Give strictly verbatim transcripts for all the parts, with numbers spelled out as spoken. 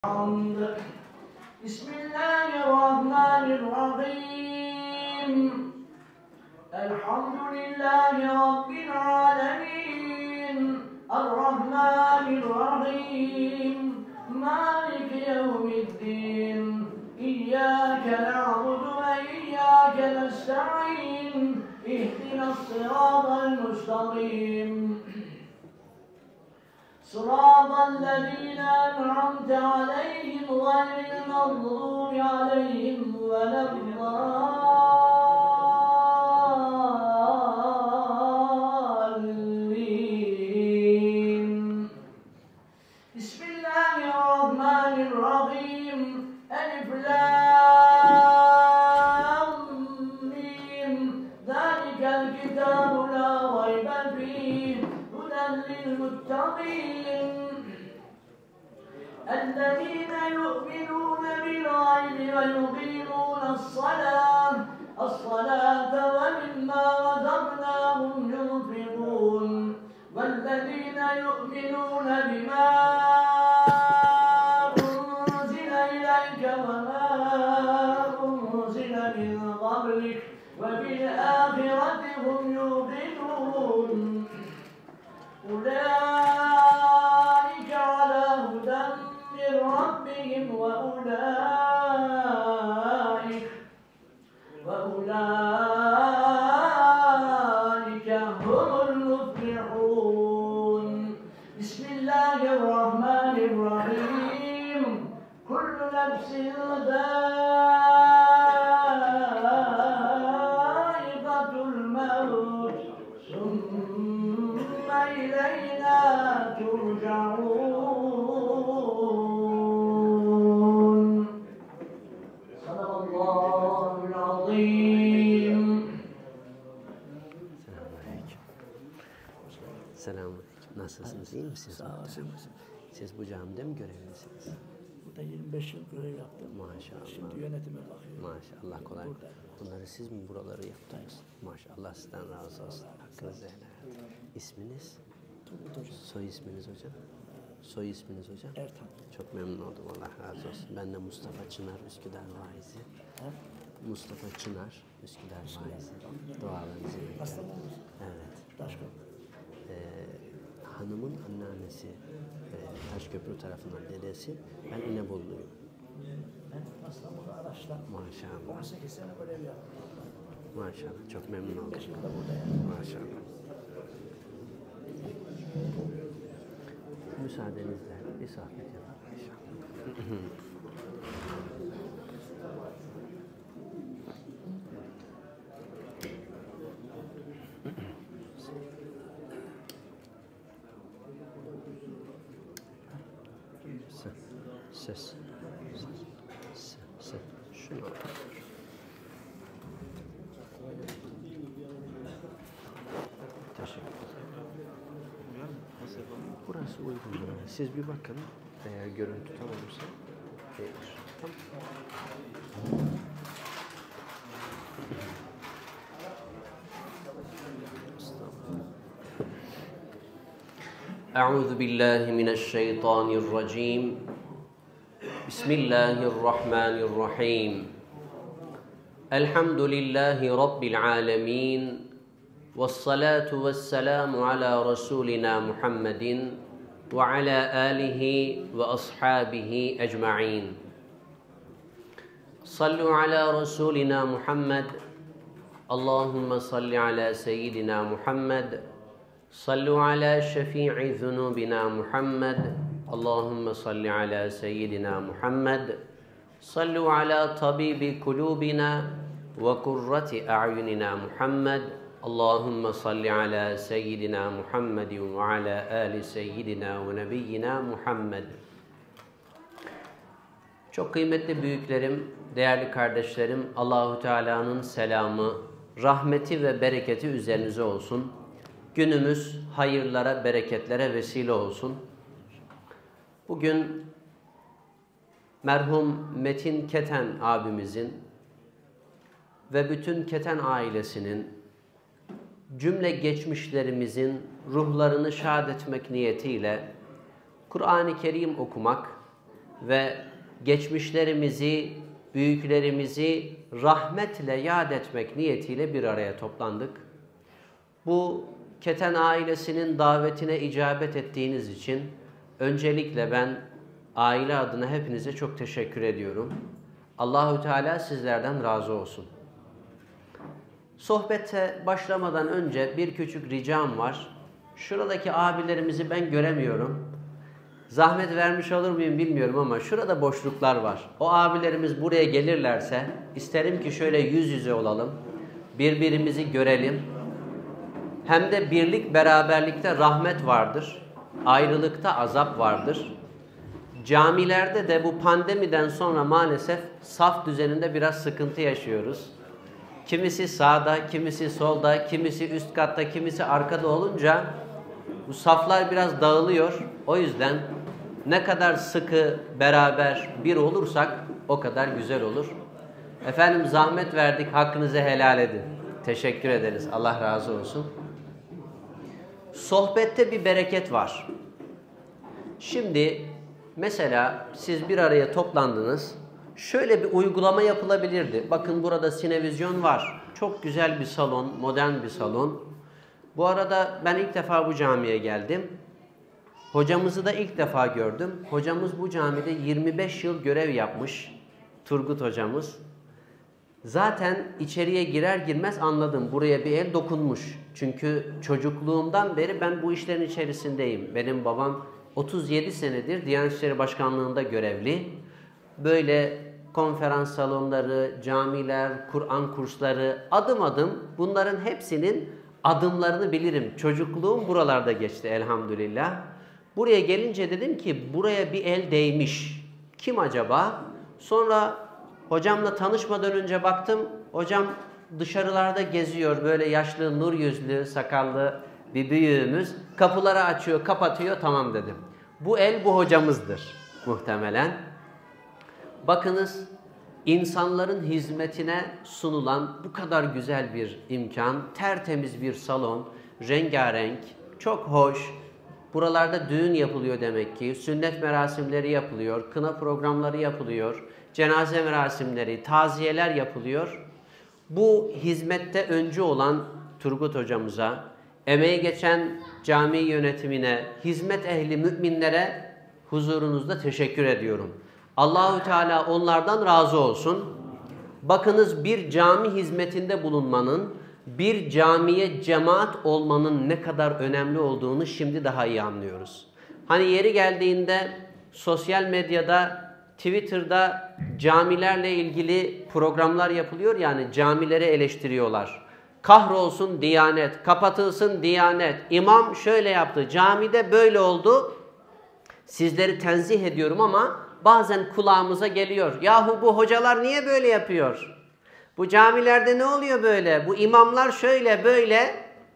بسم الله الرحمن الرحيم الحمد لله رب العالمين الرحمن الرحيم مالك يوم الدين إياك نعبد وإياك نستعين اهدنا الصراط المستقيم صراط الذين أنعمت عليهم غير المغضوب عليهم ولا الضالين بسم الله الرحمن الرحيم ألف لام ميم ذلك الكتاب لا ريب فيه هدى للمتقين الذين يؤمنون بالغيب ويقيمون الصلاة الصلاة ومما رزقناهم ينفقون والذين يؤمنون بما أنزل إليك وما أنزل من قبلك وبالآخرة هم يوقنون أولئك على هدى من ربهم وأولئك وأولئك هم المفلحون بسم الله الرحمن الرحيم كل نفس ذائقة الموت ثم إلينا ترجعون صدق الله العظيم. Selamünaleyküm. Nasılsınız? İyi misiniz? Sağ olasın. Siz bu camide mi görevlisiniz? Burada yirmi beş yıl görev yaptım. Maşallah. Şimdi yönetime bakıyorum. Maşallah, kolay. Burada. Bunları siz mi buraları yaptınız? Maşallah, sizden razı olsun. Hakkınızı helal. İsminiz? Turgut Hoca. Soy isminiz hocam? Soy isminiz hocam? Ertan. Çok memnun oldum. Allah razı olsun. Ben de Mustafa Çınar, Üsküdar vaizi. Ha? Mustafa Çınar, Üsküdar vaizi. Dualarınızı Hasta beklerim. mısınız? Evet. Başka. Ee, hanımın anneannesi e, Taşköprü tarafından dedesi. Ben İnebolu'luyum. Ben İstanbul'da araçla Maşallah. on sekiz sene görev yaptım. Maşallah. Çok memnun oldum. beş yılda buradayım. Maşallah. Müsaadenizle bir sohbet yapalım inşallah. Ses, ses, ses, ses. Şunu al. Teşekkür ederim. Burası uygun. Siz bir bakın. Eğer görüntü tamamsa değildir. Tamam. أعوذ بالله من الشيطان الرجيم بسم الله الرحمن الرحيم الحمد لله رب العالمين والصلاة والسلام على رسولنا محمد وعلى آله وأصحابه أجمعين صلوا على رسولنا محمد اللهم صل على سيدنا محمد صلوا على شفيع ذنوبنا محمد اللهم صل على سيدنا محمد صلوا على طبيب قلوبنا وقرة أعيننا محمد اللهم صل على سيدنا محمد وعلى آل سيدنا ونبينا محمد. Çok kıymetli büyüklerim, değerli kardeşlerim, Allahu Teala'nın selamı, rahmeti ve bereketi üzerinize olsun. Günümüz hayırlara, bereketlere vesile olsun. Bugün merhum Metin Keten abimizin ve bütün Keten ailesinin, cümle geçmişlerimizin ruhlarını şad etmek niyetiyle Kur'an-ı Kerim okumak ve geçmişlerimizi, büyüklerimizi rahmetle yad etmek niyetiyle bir araya toplandık. Bu Keten ailesinin davetine icabet ettiğiniz için öncelikle ben aile adına hepinize çok teşekkür ediyorum. Allahu Teala sizlerden razı olsun. Sohbete başlamadan önce bir küçük ricam var. Şuradaki abilerimizi ben göremiyorum. Zahmet vermiş olur muyum bilmiyorum ama şurada boşluklar var. O abilerimiz buraya gelirlerse isterim ki şöyle yüz yüze olalım. Birbirimizi görelim. Hem de birlik beraberlikte rahmet vardır. Ayrılıkta azap vardır. Camilerde de bu pandemiden sonra maalesef saf düzeninde biraz sıkıntı yaşıyoruz. Kimisi sağda, kimisi solda, kimisi üst katta, kimisi arkada olunca bu saflar biraz dağılıyor. O yüzden ne kadar sıkı beraber bir olursak o kadar güzel olur. Efendim zahmet verdik, hakkınızı helal edin. Teşekkür ederiz. Allah razı olsun. Sohbette bir bereket var. Şimdi mesela siz bir araya toplandınız. Şöyle bir uygulama yapılabilirdi. Bakın burada sinevizyon var. Çok güzel bir salon, modern bir salon. Bu arada ben ilk defa bu camiye geldim. Hocamızı da ilk defa gördüm. Hocamız bu camide yirmi beş yıl görev yapmış. Turgut hocamız. Zaten içeriye girer girmez anladım. Buraya bir el dokunmuş. Çünkü çocukluğumdan beri ben bu işlerin içerisindeyim. Benim babam otuz yedi senedir Diyanet İşleri Başkanlığı'nda görevli. Böyle konferans salonları, camiler, Kur'an kursları, adım adım bunların hepsinin adımlarını bilirim. Çocukluğum buralarda geçti elhamdülillah. Buraya gelince dedim ki buraya bir el değmiş. Kim acaba? Sonra hocamla tanışmadan önce baktım. Hocam dışarılarda geziyor. Böyle yaşlı, nur yüzlü, sakallı bir büyüğümüz. Kapıları açıyor, kapatıyor. Tamam dedim. Bu el bu hocamızdır muhtemelen. Bakınız insanların hizmetine sunulan bu kadar güzel bir imkan, tertemiz bir salon, rengarenk, çok hoş. Buralarda düğün yapılıyor demek ki, sünnet merasimleri yapılıyor, kına programları yapılıyor, cenaze merasimleri, taziyeler yapılıyor. Bu hizmette öncü olan Turgut hocamıza, emeği geçen cami yönetimine, hizmet ehli müminlere huzurunuzda teşekkür ediyorum. Allahu Teala onlardan razı olsun. Bakınız bir cami hizmetinde bulunmanın, bir camiye cemaat olmanın ne kadar önemli olduğunu şimdi daha iyi anlıyoruz. Hani yeri geldiğinde sosyal medyada, Twitter'da camilerle ilgili programlar yapılıyor, yani camileri eleştiriyorlar. Kahrolsun Diyanet, kapatılsın Diyanet, imam şöyle yaptı, camide böyle oldu. Sizleri tenzih ediyorum ama bazen kulağımıza geliyor. Yahu bu hocalar niye böyle yapıyor? Bu camilerde ne oluyor böyle? Bu imamlar şöyle böyle.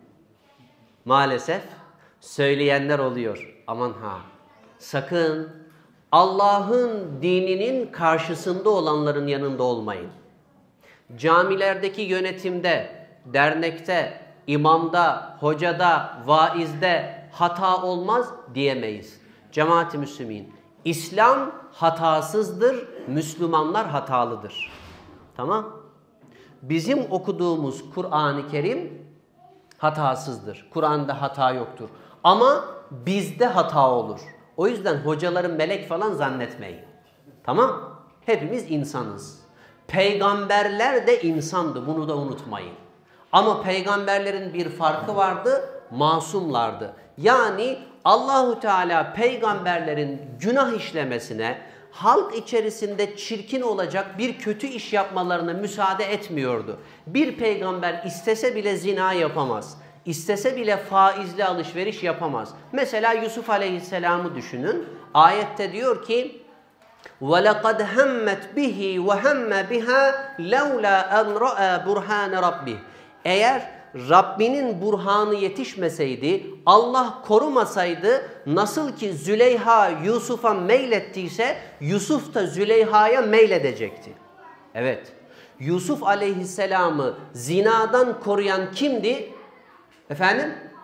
Maalesef söyleyenler oluyor. Aman ha. Sakın Allah'ın dininin karşısında olanların yanında olmayın. Camilerdeki yönetimde, dernekte, imamda, hocada, vaizde hata olmaz diyemeyiz. Cemaat-i Müslümin. İslam hatasızdır, Müslümanlar hatalıdır. Tamam? Bizim okuduğumuz Kur'an-ı Kerim hatasızdır. Kur'an'da hata yoktur. Ama bizde hata olur. O yüzden hocaların melek falan zannetmeyin. Tamam? Hepimiz insanız. Peygamberler de insandı. Bunu da unutmayın. Ama peygamberlerin bir farkı vardı. Masumlardı. Yani Allahu Teala peygamberlerin günah işlemesine, halk içerisinde çirkin olacak bir kötü iş yapmalarına müsaade etmiyordu. Bir peygamber istese bile zina yapamaz. İstese bile faizli alışveriş yapamaz. Mesela Yusuf Aleyhisselam'ı düşünün. Ayette diyor ki وَلَقَدْ هَمَّتْ بِهِ وَهَمَّ بِهَا لَوْلَا أَنْ رَأَى بُرْهَانَ رَبِّهِ. Eğer Rabbinin burhanı yetişmeseydi, Allah korumasaydı, nasıl ki Züleyha Yusuf'a meylettiyse, Yusuf da Züleyha'ya meyledecekti. Evet, Yusuf Aleyhisselam'ı zinadan koruyan kimdi? Efendim?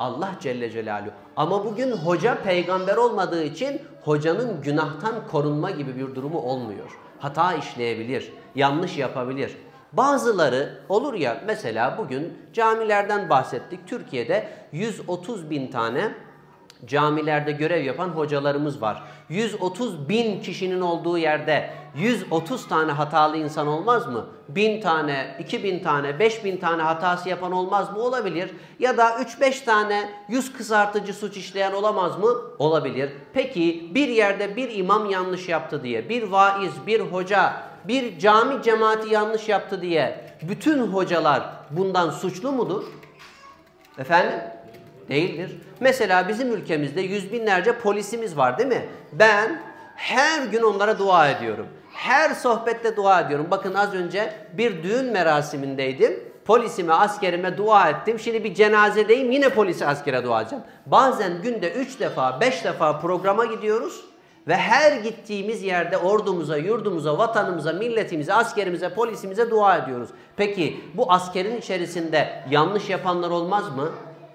Allah Celle Celaluhu. Ama bugün hoca peygamber olmadığı için hocanın günahtan korunma gibi bir durumu olmuyor. Hata işleyebilir, yanlış yapabilir. Bazıları olur ya, mesela bugün camilerden bahsettik. Türkiye'de yüz otuz bin tane camilerde görev yapan hocalarımız var. yüz otuz bin kişinin olduğu yerde yüz otuz tane hatalı insan olmaz mı? bin tane, iki bin tane, beş bin tane hatası yapan olmaz mı? Olabilir. Ya da üç beş tane yüz kızartıcı suç işleyen olamaz mı? Olabilir. Peki bir yerde bir imam yanlış yaptı diye, bir vaiz, bir hoca, bir cami cemaati yanlış yaptı diye bütün hocalar bundan suçlu mudur? Efendim? Değildir. Mesela bizim ülkemizde yüz binlerce polisimiz var, değil mi? Ben her gün onlara dua ediyorum. Her sohbette dua ediyorum. Bakın az önce bir düğün merasimindeydim. Polisime, askerime dua ettim. Şimdi bir cenazedeyim, yine polise, askere dua edeceğim. Bazen günde üç defa, beş defa programa gidiyoruz. Ve her gittiğimiz yerde ordumuza, yurdumuza, vatanımıza, milletimize, askerimize, polisimize dua ediyoruz. Peki bu askerin içerisinde yanlış yapanlar olmaz mı?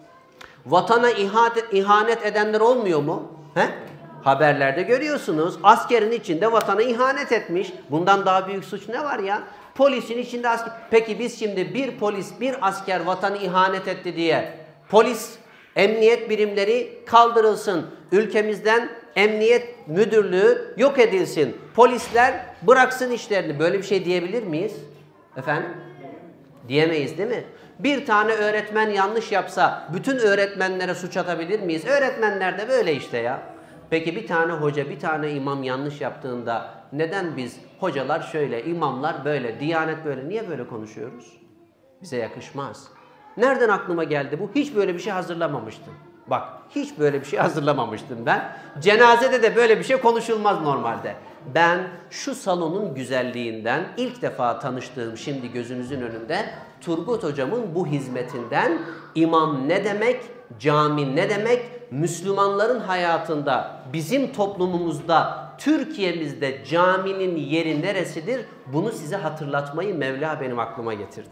Vatana ihanet, ihanet edenler olmuyor mu? He? Haberlerde görüyorsunuz. Askerin içinde vatana ihanet etmiş. Bundan daha büyük suç ne var ya? Polisin içinde asker. Peki biz şimdi bir polis, bir asker vatanı ihanet etti diye polis, emniyet birimleri kaldırılsın. Ülkemizden emniyet müdürlüğü yok edilsin. Polisler bıraksın işlerini. Böyle bir şey diyebilir miyiz? Efendim? Diyemeyiz, değil mi? Bir tane öğretmen yanlış yapsa bütün öğretmenlere suç atabilir miyiz? Öğretmenler de böyle işte ya. Peki bir tane hoca, bir tane imam yanlış yaptığında neden biz hocalar şöyle, imamlar böyle, diyanet böyle, niye böyle konuşuyoruz? Bize yakışmaz. Nereden aklıma geldi bu? Hiç böyle bir şey hazırlamamıştım. Bak, hiç böyle bir şey hazırlamamıştım ben. Cenazede de böyle bir şey konuşulmaz normalde. Ben şu salonun güzelliğinden ilk defa tanıştığım, şimdi gözünüzün önünde, Turgut Hocam'ın bu hizmetinden, imam ne demek, cami ne demek, Müslümanların hayatında, bizim toplumumuzda, Türkiye'mizde caminin yeri neresidir? Bunu size hatırlatmayı Mevla benim aklıma getirdi.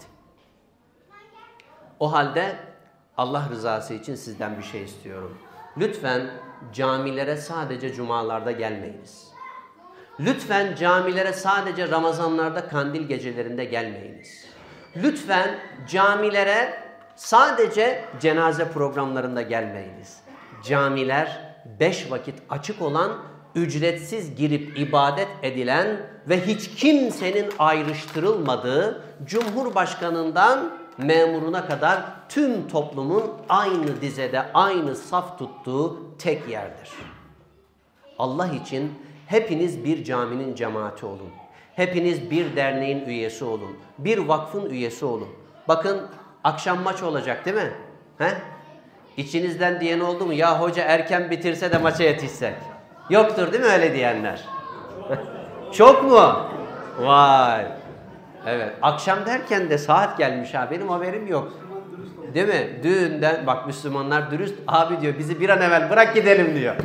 O halde Allah rızası için sizden bir şey istiyorum. Lütfen camilere sadece cumalarda gelmeyiniz. Lütfen camilere sadece Ramazanlarda, kandil gecelerinde gelmeyiniz. Lütfen camilere sadece cenaze programlarında gelmeyiniz. Camiler beş vakit açık olan, ücretsiz girip ibadet edilen ve hiç kimsenin ayrıştırılmadığı, Cumhurbaşkanından memuruna kadar tüm toplumun aynı dizede, aynı saf tuttuğu tek yerdir. Allah için hepiniz bir caminin cemaati olun. Hepiniz bir derneğin üyesi olun. Bir vakfın üyesi olun. Bakın akşam maç olacak, değil mi? He? İçinizden diyen oldu mu? Ya hoca erken bitirse de maça yetişsek. Yoktur değil mi öyle diyenler? Çok mu? Vay. Evet. Akşam derken de saat gelmiş ha. Benim haberim yok. Değil mi? Düğünden bak, Müslümanlar dürüst. Abi diyor, bizi bir an evvel bırak gidelim diyor.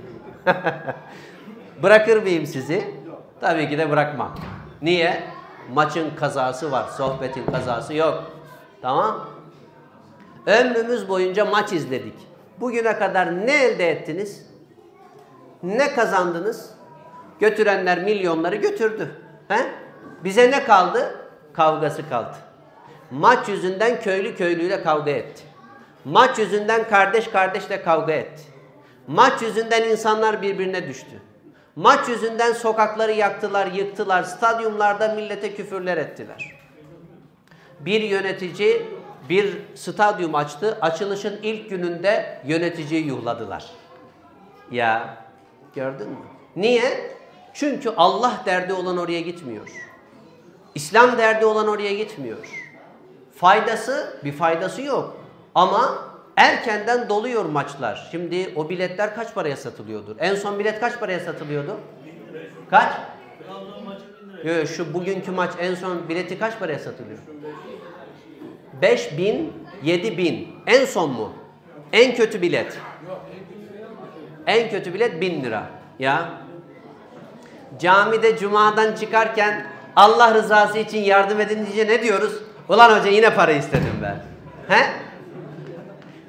Bırakır mıyım sizi? Tabii ki de bırakmam. Niye? Maçın kazası var. Sohbetin kazası yok. Tamam. Ömrümüz boyunca maç izledik. Bugüne kadar ne elde ettiniz? Ne kazandınız? Götürenler milyonları götürdü. He? Bize ne kaldı? Kavgası kaldı. Maç yüzünden köylü köylüyle kavga etti. Maç yüzünden kardeş kardeşle kavga etti. Maç yüzünden insanlar birbirine düştü. Maç yüzünden sokakları yaktılar, yıktılar. Stadyumlarda millete küfürler ettiler. Bir yönetici bir stadyum açtı. Açılışın ilk gününde yöneticiyi yuhladılar. Ya gördün mü? Niye? Çünkü Allah derdi olan oraya gitmiyor. İslam derdi olan oraya gitmiyor. Faydası, bir faydası yok. Ama erkenden doluyor maçlar. Şimdi o biletler kaç paraya satılıyordur? En son bilet kaç paraya satılıyordu? Kaç? Yok, şu bugünkü maç en son bileti kaç paraya satılıyor? beş bin, yedi bin. En son mu? En kötü bilet. En kötü bilet bin lira. Ya. Camide cumadan çıkarken Allah rızası için yardım edin diye ne diyoruz? Ulan hoca yine para istedim ben. He?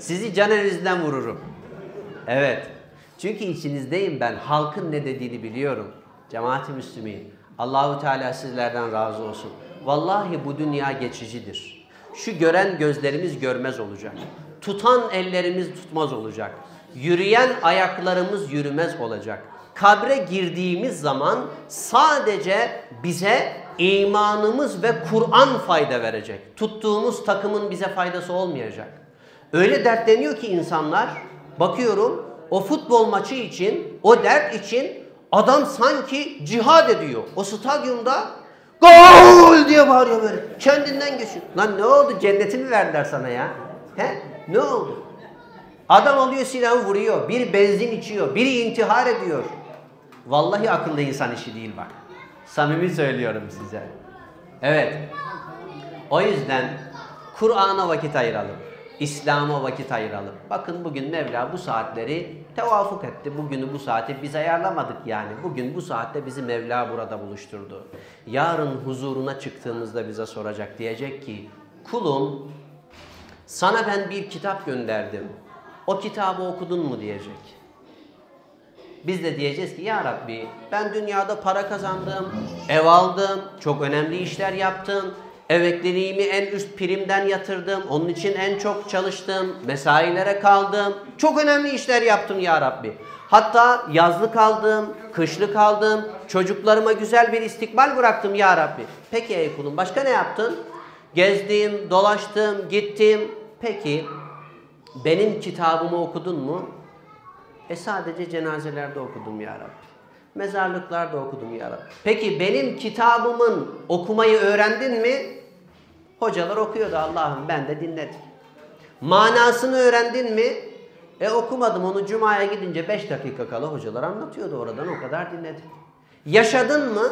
Sizi can evinizden vururum. Evet. Çünkü içinizdeyim ben. Halkın ne dediğini biliyorum. Cemaat-i Müslümin. Allahu Teala sizlerden razı olsun. Vallahi bu dünya geçicidir. Şu gören gözlerimiz görmez olacak. Tutan ellerimiz tutmaz olacak. Yürüyen ayaklarımız yürümez olacak. Kabre girdiğimiz zaman sadece bize imanımız ve Kur'an fayda verecek. Tuttuğumuz takımın bize faydası olmayacak. Öyle dertleniyor ki insanlar, bakıyorum o futbol maçı için, o dert için adam sanki cihad ediyor. O stadyumda gol diye bağırıyor böyle. Kendinden geçiyor. Lan ne oldu? Cenneti mi verdiler sana ya? He? Ne oldu? Adam alıyor silahı vuruyor. Bir benzin içiyor. Biri intihar ediyor. Vallahi akıllı insan işi değil bak. Samimi söylüyorum size. Evet. O yüzden Kur'an'a vakit ayıralım. İslam'a vakit ayıralım. Bakın bugün Mevla bu saatleri tevafuk etti. Bugünü bu saati biz ayarlamadık yani. Bugün bu saatte bizi Mevla burada buluşturdu. Yarın huzuruna çıktığımızda bize soracak. Diyecek ki kulum sana ben bir kitap gönderdim. O kitabı okudun mu diyecek. Biz de diyeceğiz ki ya Rabbi ben dünyada para kazandım, ev aldım, çok önemli işler yaptım. Emekliliğimi en üst primden yatırdım. Onun için en çok çalıştım. Mesailere kaldım. Çok önemli işler yaptım ya Rabbi. Hatta yazlık aldım, kışlık aldım. Çocuklarıma güzel bir istikbal bıraktım ya Rabbi. Peki ey kulum başka ne yaptın? Gezdim, dolaştım, gittim. Peki benim kitabımı okudun mu? E sadece cenazelerde okudum ya Rabbi. Mezarlıklarda okudum ya Rabbi. Peki benim kitabımın okumayı öğrendin mi? Hocalar okuyordu Allah'ım ben de dinledim. Manasını öğrendin mi? E okumadım onu Cuma'ya gidince beş dakika kala hocalar anlatıyordu oradan o kadar dinledim. Yaşadın mı?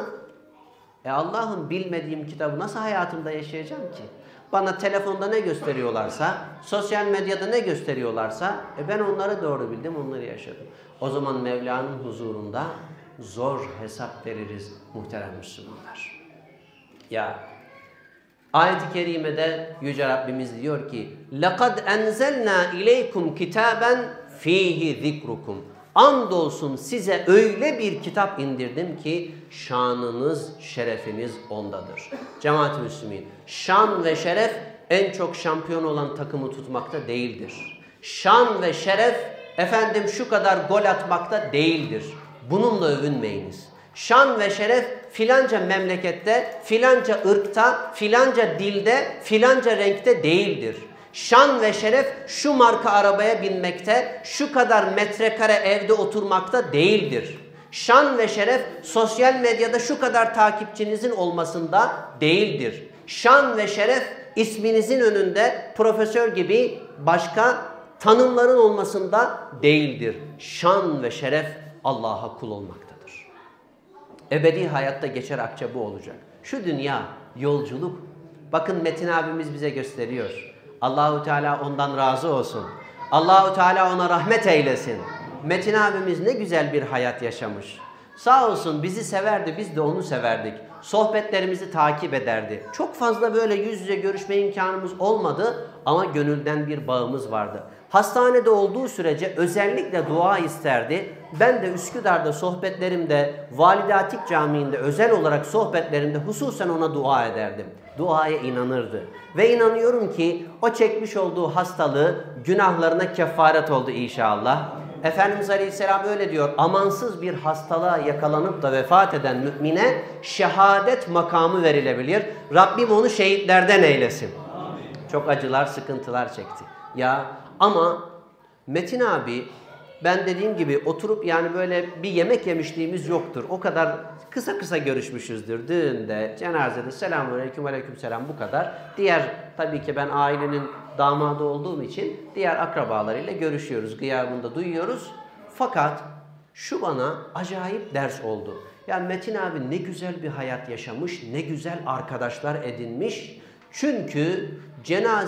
E Allah'ım bilmediğim kitabı nasıl hayatımda yaşayacağım ki? Bana telefonda ne gösteriyorlarsa, sosyal medyada ne gösteriyorlarsa e ben onları doğru bildim, onları yaşadım. O zaman Mevla'nın huzurunda zor hesap veririz muhterem Müslümanlar. Ya ayet-i kerimede Yüce Rabbimiz diyor ki لَقَدْ اَنْزَلْنَا اِلَيْكُمْ كِتَابًا ف۪يهِ ذِكْرُكُمْ Andolsun size öyle bir kitap indirdim ki şanınız, şerefiniz ondadır. Cemaat-i Müslümin, şan ve şeref en çok şampiyon olan takımı tutmakta değildir. Şan ve şeref efendim şu kadar gol atmakta değildir. Bununla övünmeyiniz. Şan ve şeref filanca memlekette, filanca ırkta, filanca dilde, filanca renkte değildir. Şan ve şeref şu marka arabaya binmekte, şu kadar metrekare evde oturmakta değildir. Şan ve şeref sosyal medyada şu kadar takipçinizin olmasında değildir. Şan ve şeref isminizin önünde profesör gibi başka tanımların olmasında değildir. Şan ve şeref Allah'a kul olmaktadır. Ebedi hayatta geçer akçe bu olacak. Şu dünya yolculuk. Bakın Metin abimiz bize gösteriyor. Allahu Teala ondan razı olsun. Allahu Teala ona rahmet eylesin. Metin abimiz ne güzel bir hayat yaşamış. Sağ olsun bizi severdi, biz de onu severdik. Sohbetlerimizi takip ederdi. Çok fazla böyle yüz yüze görüşme imkanımız olmadı ama gönülden bir bağımız vardı. Hastanede olduğu sürece özellikle dua isterdi. Ben de Üsküdar'da sohbetlerimde, Valide Atik Camii'nde özel olarak sohbetlerimde hususen ona dua ederdim. Duaya inanırdı. Ve inanıyorum ki o çekmiş olduğu hastalığı günahlarına kefaret oldu inşallah. Efendimiz Aleyhisselam öyle diyor. Amansız bir hastalığa yakalanıp da vefat eden mümine şehadet makamı verilebilir. Rabbim onu şehitlerden eylesin. Amin. Çok acılar, sıkıntılar çekti. Ya ama Metin abi ben dediğim gibi oturup yani böyle bir yemek yemişliğimiz yoktur. O kadar kısa kısa görüşmüşüzdür. Düğünde, cenazede selamünaleyküm aleykümselam bu kadar. Diğer tabii ki ben ailenin damadı olduğum için diğer akrabalarıyla görüşüyoruz. Gıyabında duyuyoruz. Fakat şu bana acayip ders oldu. Yani Metin abi ne güzel bir hayat yaşamış, ne güzel arkadaşlar edinmiş. Çünkü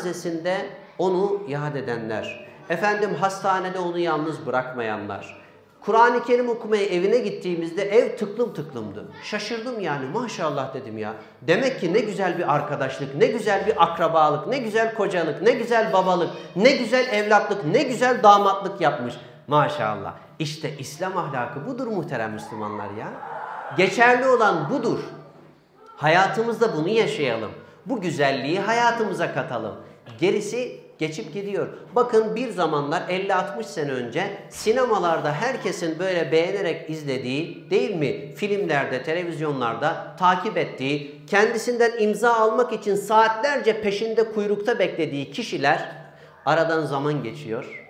cenazesinde onu yad edenler, efendim hastanede onu yalnız bırakmayanlar, Kur'an-ı Kerim okumaya evine gittiğimizde ev tıklım tıklımdı. Şaşırdım yani, maşallah dedim ya. Demek ki ne güzel bir arkadaşlık, ne güzel bir akrabalık, ne güzel kocalık, ne güzel babalık, ne güzel evlatlık, ne güzel damatlık yapmış. Maşallah. İşte İslam ahlakı budur muhterem Müslümanlar ya. Geçerli olan budur. Hayatımızda bunu yaşayalım. Bu güzelliği hayatımıza katalım. Gerisi geçip gidiyor. Bakın bir zamanlar elli altmış sene önce sinemalarda herkesin böyle beğenerek izlediği, değil mi? Filmlerde, televizyonlarda takip ettiği, kendisinden imza almak için saatlerce peşinde kuyrukta beklediği kişiler aradan zaman geçiyor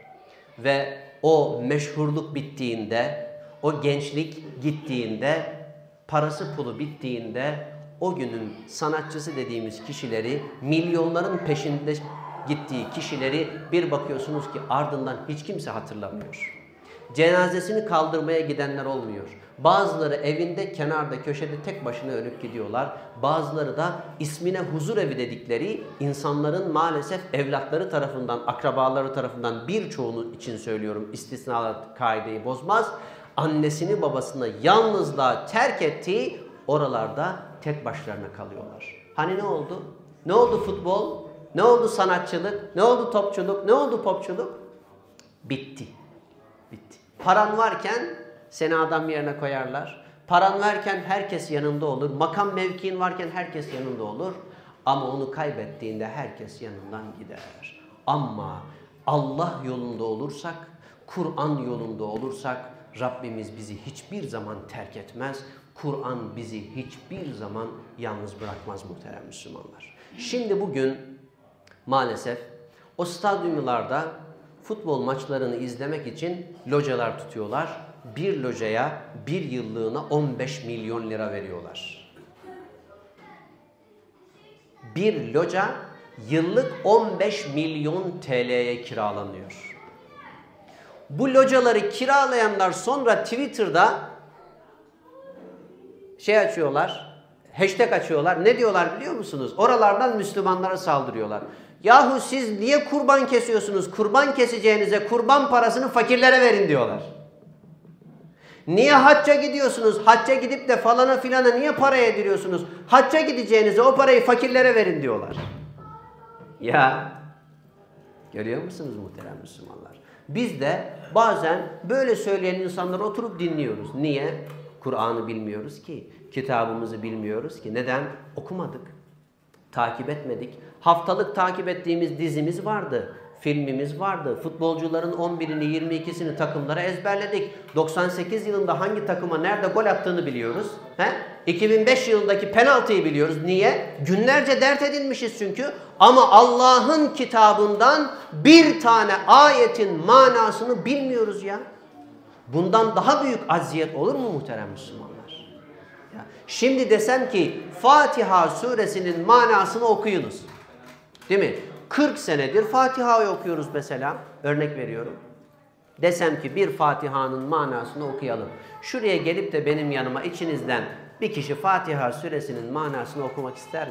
ve o meşhurluk bittiğinde, o gençlik gittiğinde, parası pulu bittiğinde o günün sanatçısı dediğimiz kişileri, milyonların peşinde gittiği kişileri bir bakıyorsunuz ki ardından hiç kimse hatırlamıyor. Cenazesini kaldırmaya gidenler olmuyor. Bazıları evinde, kenarda, köşede tek başına ölüp gidiyorlar. Bazıları da ismine huzur evi dedikleri insanların maalesef evlatları tarafından, akrabaları tarafından, birçoğunu için söylüyorum, istisnalar kaideyi bozmaz, annesini babasını yalnızlığa terk ettiği oralarda tek başlarına kalıyorlar. Hani ne oldu? Ne oldu futbol? Ne oldu sanatçılık? Ne oldu topçuluk? Ne oldu popçuluk? Bitti. Bitti. Paran varken seni adam yerine koyarlar. Paran varken herkes yanında olur. Makam mevkiin varken herkes yanında olur. Ama onu kaybettiğinde herkes yanından gider. Ama Allah yolunda olursak, Kur'an yolunda olursak Rabbimiz bizi hiçbir zaman terk etmez. Kur'an bizi hiçbir zaman yalnız bırakmaz muhterem Müslümanlar. Şimdi bugün maalesef o stadyumlarda futbol maçlarını izlemek için localar tutuyorlar. Bir locaya bir yıllığına on beş milyon lira veriyorlar. Bir loca yıllık on beş milyon T L'ye kiralanıyor. Bu locaları kiralayanlar sonra Twitter'da şey açıyorlar, hashtag açıyorlar. Ne diyorlar biliyor musunuz? Oralardan Müslümanlara saldırıyorlar. Yahu siz niye kurban kesiyorsunuz? Kurban keseceğinize kurban parasını fakirlere verin diyorlar. Niye hacca gidiyorsunuz? Hacca gidip de falana filana niye para yediriyorsunuz? Hacca gideceğinize o parayı fakirlere verin diyorlar. Ya görüyor musunuz muhterem Müslümanlar? Biz de bazen böyle söyleyen insanları oturup dinliyoruz. Niye? Kur'an'ı bilmiyoruz ki, kitabımızı bilmiyoruz ki. Neden? Okumadık, takip etmedik. Haftalık takip ettiğimiz dizimiz vardı, filmimiz vardı. Futbolcuların on birini, yirmi ikisini takımlara ezberledik. doksan sekiz yılında hangi takıma nerede gol attığını biliyoruz. He? iki bin beş yılındaki penaltıyı biliyoruz. Niye? Günlerce dert edinmişiz çünkü. Ama Allah'ın kitabından bir tane ayetin manasını bilmiyoruz ya. Bundan daha büyük aziyet olur mu muhterem Müslümanlar? Ya, şimdi desem ki Fatiha suresinin manasını okuyunuz. Değil mi? kırk senedir Fatiha'yı okuyoruz mesela. Örnek veriyorum. Desem ki bir Fatiha'nın manasını okuyalım. Şuraya gelip de benim yanıma içinizden bir kişi Fatiha suresinin manasını okumak ister mi?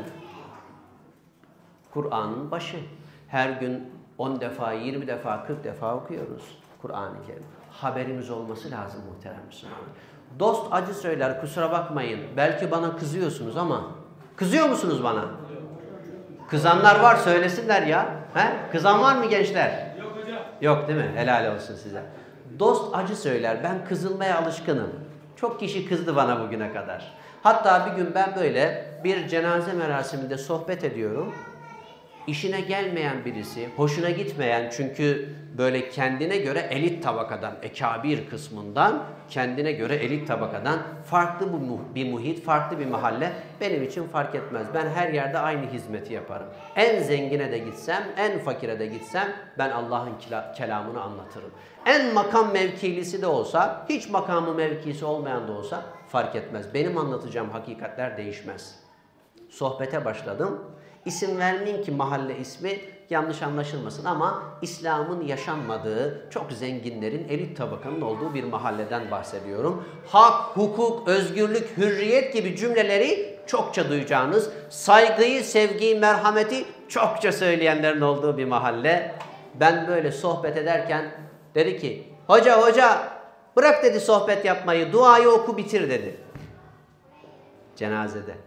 Kur'an'ın başı. Her gün on defa, yirmi defa, kırk defa okuyoruz Kur'an-ı Kerim. Haberimiz olması lazım muhterem Müslümanlar. Dost acı söyler, kusura bakmayın. Belki bana kızıyorsunuz ama kızıyor musunuz bana? Kızanlar var, söylesinler ya. He? Kızan var mı gençler? Yok hocam. Yok değil mi? Helal olsun size. Dost acı söyler. Ben kızılmaya alışkınım. Çok kişi kızdı bana bugüne kadar. Hatta bir gün ben böyle bir cenaze merasiminde sohbet ediyorum. İşine gelmeyen birisi, hoşuna gitmeyen, çünkü böyle kendine göre elit tabakadan, ekabir kısmından, kendine göre elit tabakadan farklı bir muhit, farklı bir mahalle benim için fark etmez. Ben her yerde aynı hizmeti yaparım. En zengine de gitsem, en fakire de gitsem ben Allah'ın kelamını anlatırım. En makam mevkilisi de olsa, hiç makamı mevkisi olmayan da olsa fark etmez. Benim anlatacağım hakikatler değişmez. Sohbete başladım. İsim vermeyeyim ki mahalle ismi yanlış anlaşılmasın ama İslam'ın yaşanmadığı, çok zenginlerin, elit tabakanın olduğu bir mahalleden bahsediyorum. Hak, hukuk, özgürlük, hürriyet gibi cümleleri çokça duyacağınız, saygıyı, sevgiyi, merhameti çokça söyleyenlerin olduğu bir mahalle. Ben böyle sohbet ederken dedi ki, hoca hoca Bırak dedi sohbet yapmayı, duayı oku bitir dedi. Cenazede.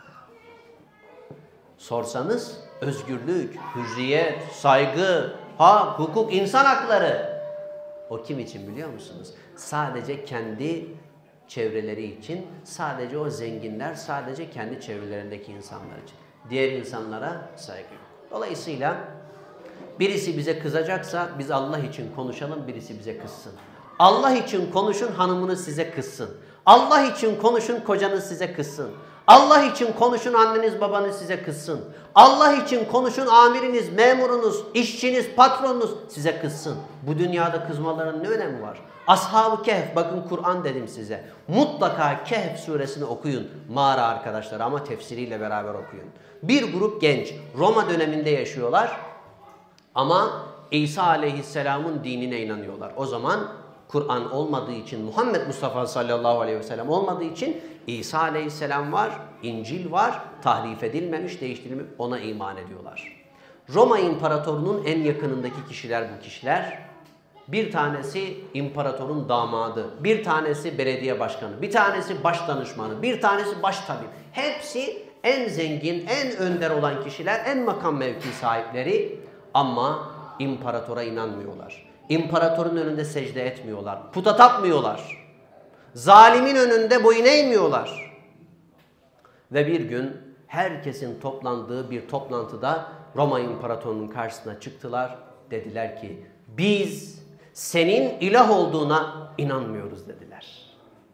Sorsanız özgürlük, hürriyet, saygı, hak, hukuk, insan hakları. O kim için biliyor musunuz? Sadece kendi çevreleri için, sadece o zenginler, sadece kendi çevrelerindeki insanlar için. Diğer insanlara saygı yok. Dolayısıyla birisi bize kızacaksa biz Allah için konuşalım, birisi bize kızsın. Allah için konuşun, hanımınız size kızsın. Allah için konuşun, kocanız size kızsın. Allah için konuşun, anneniz babanız size kızsın. Allah için konuşun, amiriniz, memurunuz, işçiniz, patronunuz size kızsın. Bu dünyada kızmaların ne önemi var? Ashab-ı Kehf, bakın Kur'an dedim size. Mutlaka Kehf suresini okuyun mağara arkadaşlar, ama tefsiriyle beraber okuyun. Bir grup genç Roma döneminde yaşıyorlar ama İsa aleyhisselamın dinine inanıyorlar. O zaman Kur'an olmadığı için, Muhammed Mustafa sallallahu aleyhi ve sellem olmadığı için İsa aleyhisselam var, İncil var, tahrif edilmemiş, değiştirilmiş, ona iman ediyorlar. Roma imparatorunun en yakınındaki kişiler bu kişiler. Bir tanesi imparatorun damadı, bir tanesi belediye başkanı, bir tanesi baş danışmanı, bir tanesi baş tabip. Hepsi en zengin, en önder olan kişiler, en makam mevki sahipleri, ama imparatora inanmıyorlar. İmparatorun önünde secde etmiyorlar, puta tapmıyorlar. Zalimin önünde boyun eğmiyorlar. Ve bir gün herkesin toplandığı bir toplantıda Roma imparatorunun karşısına çıktılar. Dediler ki biz senin ilah olduğuna inanmıyoruz dediler.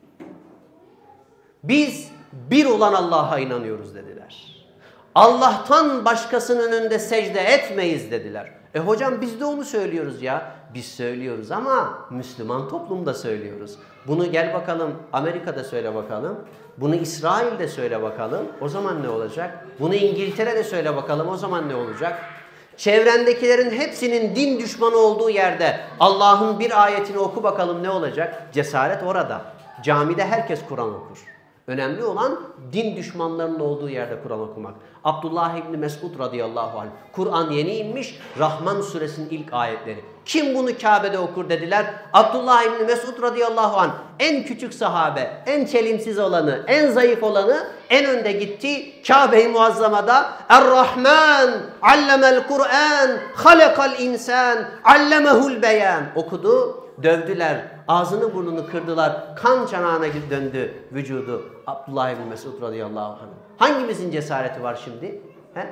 Biz bir olan Allah'a inanıyoruz dediler. Allah'tan başkasının önünde secde etmeyiz dediler. E hocam biz de onu söylüyoruz ya. Biz söylüyoruz ama Müslüman toplumda söylüyoruz. Bunu gel bakalım Amerika'da söyle bakalım. Bunu İsrail'de söyle bakalım. O zaman ne olacak? Bunu İngiltere'de söyle bakalım. O zaman ne olacak? Çevrendekilerin hepsinin din düşmanı olduğu yerde Allah'ın bir ayetini oku bakalım ne olacak? Cesaret orada. Camide herkes Kur'an okur. Önemli olan din düşmanlarının olduğu yerde Kur'an okumak. Abdullah İbni Mesud radıyallahu anh. Kur'an yeni inmiş, Rahman suresinin ilk ayetleri. Kim bunu Kabe'de okur dediler. Abdullah İbni Mesud radıyallahu anh. En küçük sahabe, en çelimsiz olanı, en zayıf olanı en önde gitti. Kabe-i Muazzama'da Er-Rahman, allemel Kur'an, halakal insan, allemehul beyan okudu. Dövdüler, ağzını burnunu kırdılar, kan çanağına döndü vücudu Abdullah İbni Mesud radıyallahu anh. Hangimizin cesareti var şimdi? He?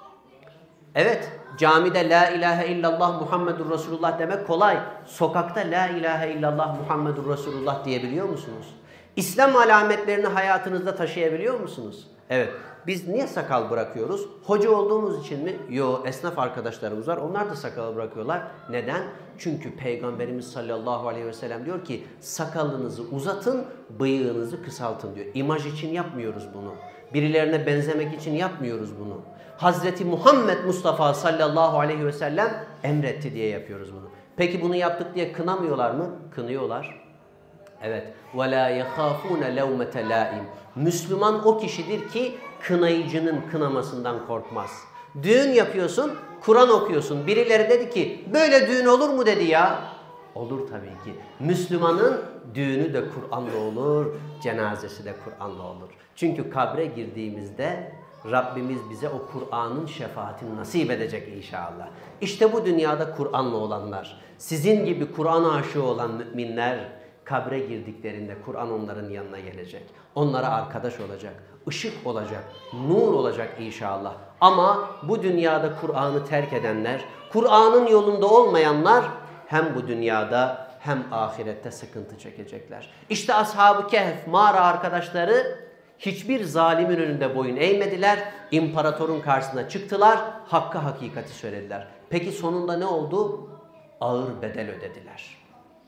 Evet, camide la ilahe illallah Muhammedur Resulullah demek kolay. Sokakta la ilahe illallah Muhammedur Resulullah diyebiliyor musunuz? İslam alametlerini hayatınızda taşıyabiliyor musunuz? Evet. Biz niye sakal bırakıyoruz? Hoca olduğumuz için mi? Yo, esnaf arkadaşlarımız var. Onlar da sakalı bırakıyorlar. Neden? Çünkü Peygamberimiz sallallahu aleyhi ve sellem diyor ki sakalınızı uzatın, bıyığınızı kısaltın diyor. İmaj için yapmıyoruz bunu. Birilerine benzemek için yapmıyoruz bunu. Hazreti Muhammed Mustafa sallallahu aleyhi ve sellem emretti diye yapıyoruz bunu. Peki bunu yaptık diye kınamıyorlar mı? Kınıyorlar. Evet. وَلَا يَخَافُونَ لَوْمَةَ لَائِمٍ Müslüman o kişidir ki kınayıcının kınamasından korkmaz. Düğün yapıyorsun, Kur'an okuyorsun. Birileri dedi ki böyle düğün olur mu dedi ya. Olur tabii ki. Müslümanın düğünü de Kur'an'la olur, cenazesi de Kur'an'la olur. Çünkü kabre girdiğimizde Rabbimiz bize o Kur'an'ın şefaatini nasip edecek inşallah. İşte bu dünyada Kur'an'la olanlar, sizin gibi Kur'an'a aşığı olan müminler kabre girdiklerinde Kur'an onların yanına gelecek. Onlara arkadaş olacak, ışık olacak, nur olacak inşallah. Ama bu dünyada Kur'an'ı terk edenler, Kur'an'ın yolunda olmayanlar hem bu dünyada hem ahirette sıkıntı çekecekler. İşte Ashab-ı Kehf mağara arkadaşları hiçbir zalimin önünde boyun eğmediler. İmparatorun karşısına çıktılar, hakkı hakikati söylediler. Peki sonunda ne oldu? Ağır bedel ödediler.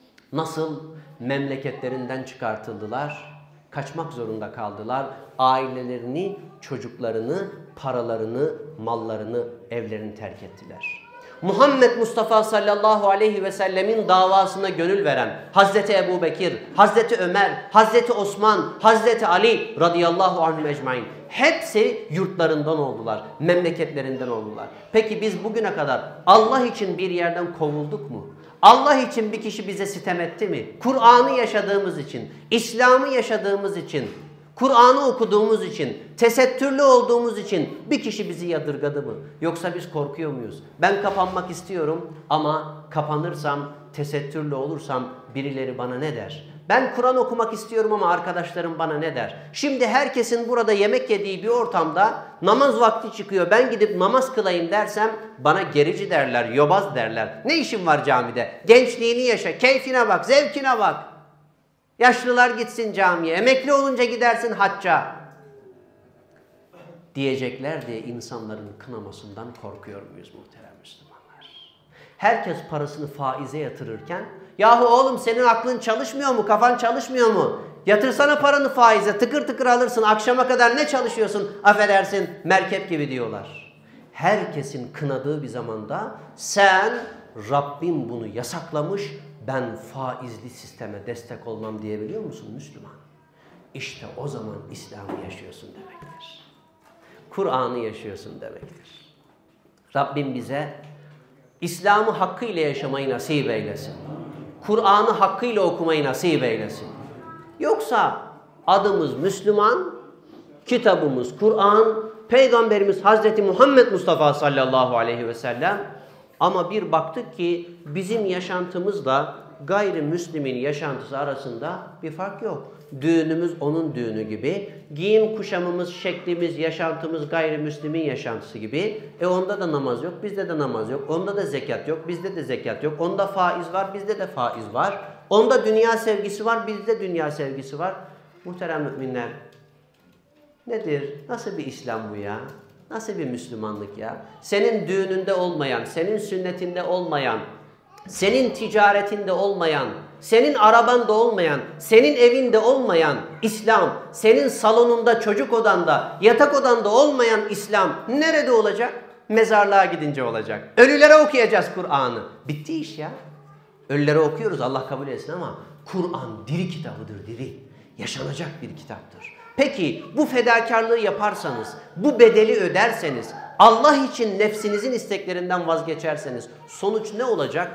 Nasıl? Memleketlerinden çıkartıldılar, kaçmak zorunda kaldılar. Ailelerini, çocuklarını, paralarını, mallarını, evlerini terk ettiler. Muhammed Mustafa sallallahu aleyhi ve sellemin davasına gönül veren Hazreti Ebu Bekir, Hazreti Ömer, Hazreti Osman, Hazreti Ali radıyallahu anhum ecmaîn hepsi yurtlarından oldular, memleketlerinden oldular. Peki biz bugüne kadar Allah için bir yerden kovulduk mu? Allah için bir kişi bize sitem etti mi? Kur'an'ı yaşadığımız için, İslam'ı yaşadığımız için, Kur'an'ı okuduğumuz için, tesettürlü olduğumuz için bir kişi bizi yadırgadı mı? Yoksa biz korkuyor muyuz? Ben kapanmak istiyorum ama kapanırsam, tesettürlü olursam birileri bana ne der? Ben Kur'an okumak istiyorum ama arkadaşlarım bana ne der? Şimdi herkesin burada yemek yediği bir ortamda namaz vakti çıkıyor. Ben gidip namaz kılayım dersem bana gerici derler, yobaz derler. Ne işin var camide? Gençliğini yaşa, keyfine bak, zevkine bak. Yaşlılar gitsin camiye, emekli olunca gidersin hacca diyecekler diye insanların kınamasından korkuyor muyuz muhterem Müslümanlar? Herkes parasını faize yatırırken, yahu oğlum senin aklın çalışmıyor mu, kafan çalışmıyor mu? Yatırsana paranı faize, tıkır tıkır alırsın, akşama kadar ne çalışıyorsun, affedersin merkep gibi diyorlar. Herkesin kınadığı bir zamanda sen Rabbim bunu yasaklamış, ben faizli sisteme destek olmam diyebiliyor musun Müslüman? İşte o zaman İslam'ı yaşıyorsun demektir. Kur'an'ı yaşıyorsun demektir. Rabbim bize İslam'ı hakkıyla yaşamayı nasip eylesin. Kur'an'ı hakkıyla okumayı nasip eylesin. Yoksa adımız Müslüman, kitabımız Kur'an, Peygamberimiz Hazreti Muhammed Mustafa sallallahu aleyhi ve sellem. Ama bir baktık ki bizim yaşantımızla gayrimüslimin yaşantısı arasında bir fark yok. Düğünümüz onun düğünü gibi, giyim kuşamımız, şeklimiz, yaşantımız gayrimüslimin yaşantısı gibi. E onda da namaz yok, bizde de namaz yok. Onda da zekat yok, bizde de zekat yok. Onda faiz var, bizde de faiz var. Onda dünya sevgisi var, bizde dünya sevgisi var. Muhterem müminler, nedir? Nasıl bir İslam bu ya? Nasıl bir Müslümanlık ya? Senin düğününde olmayan, senin sünnetinde olmayan, senin ticaretinde olmayan, senin arabanda olmayan, senin evinde olmayan İslam, senin salonunda, çocuk odanda, yatak odanda olmayan İslam nerede olacak? Mezarlığa gidince olacak. Ölülere okuyacağız Kur'an'ı. Bitti iş ya. Ölülere okuyoruz, Allah kabul etsin, ama Kur'an diri kitabıdır, diri. Yaşanacak bir kitaptır. Peki bu fedakarlığı yaparsanız, bu bedeli öderseniz, Allah için nefsinizin isteklerinden vazgeçerseniz sonuç ne olacak?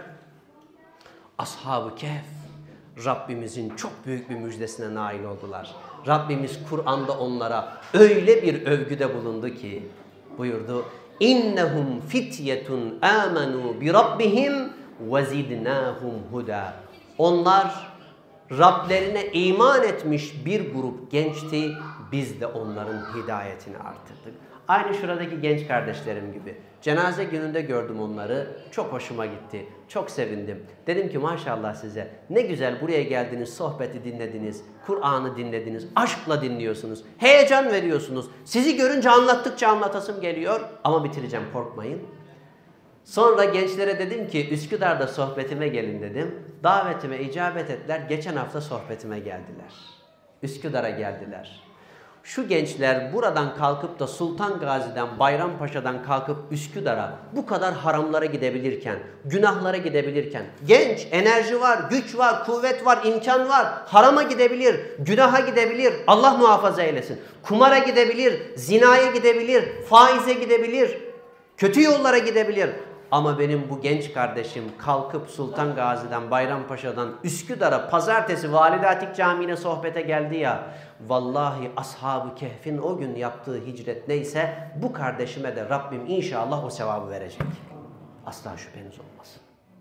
Ashab-ı Kehf Rabbimizin çok büyük bir müjdesine nail oldular. Rabbimiz Kur'an'da onlara öyle bir övgüde bulundu ki buyurdu: İnnehum fityetun amenu bi rabbihim ve zidnahum huda. Onlar Rablerine iman etmiş bir grup gençti. Biz de onların hidayetini artırdık. Aynı şuradaki genç kardeşlerim gibi. Cenaze gününde gördüm onları. Çok hoşuma gitti. Çok sevindim. Dedim ki maşallah size. Ne güzel buraya geldiniz, sohbeti dinlediniz. Kur'an'ı dinlediniz. Aşkla dinliyorsunuz. Heyecan veriyorsunuz. Sizi görünce anlattıkça anlatasım geliyor. Ama bitireceğim, korkmayın. Sonra gençlere dedim ki Üsküdar'da sohbetime gelin dedim. Davetime icabet ettiler. Geçen hafta sohbetime geldiler. Üsküdar'a geldiler. Şu gençler buradan kalkıp da Sultan Gazi'den, Bayrampaşa'dan kalkıp Üsküdar'a bu kadar haramlara gidebilirken, günahlara gidebilirken, genç, enerji var, güç var, kuvvet var, imkan var, harama gidebilir, günaha gidebilir, Allah muhafaza eylesin. Kumara gidebilir, zinaya gidebilir, faize gidebilir, kötü yollara gidebilir. Ama benim bu genç kardeşim kalkıp Sultan Gazi'den, Bayrampaşa'dan Üsküdar'a pazartesi Valide Atik Camii'ne sohbete geldi ya. Vallahi Ashab-ı Kehf'in o gün yaptığı hicret neyse bu kardeşime de Rabbim inşallah o sevabı verecek. Asla şüpheniz olmasın.